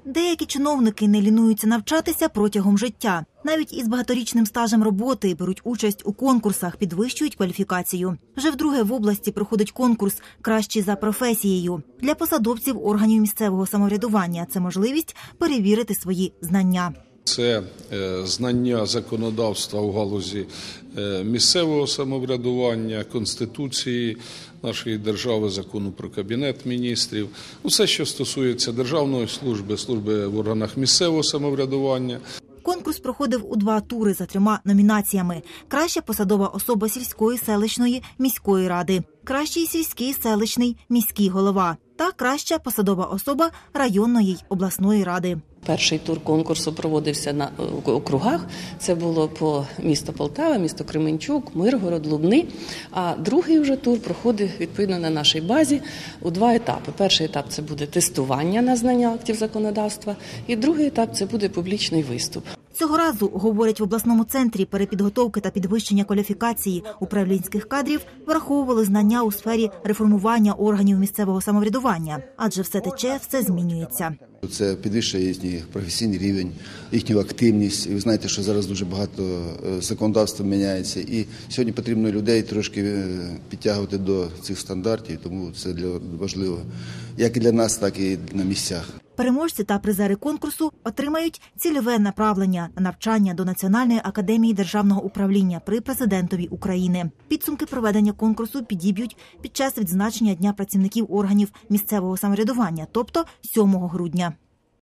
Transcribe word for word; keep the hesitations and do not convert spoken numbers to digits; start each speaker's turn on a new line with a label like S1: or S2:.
S1: Деякі чиновники не лінуються навчатися протягом життя. Навіть із багаторічним стажем роботи беруть участь у конкурсах, підвищують кваліфікацію. Вже вдруге в області проходить конкурс «Кращий за професією». Для посадовців органів місцевого самоврядування це можливість перевірити свої знання.
S2: Це знання законодавства в галузі місцевого самоврядування, Конституції нашої держави, Закону про Кабінет міністрів. Все, що стосується державної служби, служби в органах місцевого самоврядування.
S1: Конкурс проходив у два тури за трьома номінаціями. Краща посадова особа сільської, селищної, міської ради. Кращий сільський, селищний, міський голова. Та краща посадова особа районної й обласної ради.
S3: Перший тур конкурсу проводився на округах. Це було по місту Полтава, місто Кременчук, Миргород, Лубни. А другий вже тур проходив відповідно на нашій базі у два етапи. Перший етап – це буде тестування на знання актів законодавства. І другий етап – це буде публічний виступ.
S1: Цього разу, говорять в обласному центрі перепідготовки та підвищення кваліфікації управлінських кадрів, враховували знання у сфері реформування органів місцевого самоврядування. Адже все тече, все змінюється.
S4: Це підвищує їхній професійний рівень, їхню активність. І ви знаєте, що зараз дуже багато законодавства міняється. І сьогодні потрібно людей трошки підтягувати до цих стандартів, тому це для важливо як і для нас, так і на місцях.
S1: Переможці та призери конкурсу отримають цільове направлення на навчання до Національної академії державного управління при президентові України. Підсумки проведення конкурсу підіб'ють під час відзначення Дня працівників органів місцевого самоврядування, тобто сьомого грудня.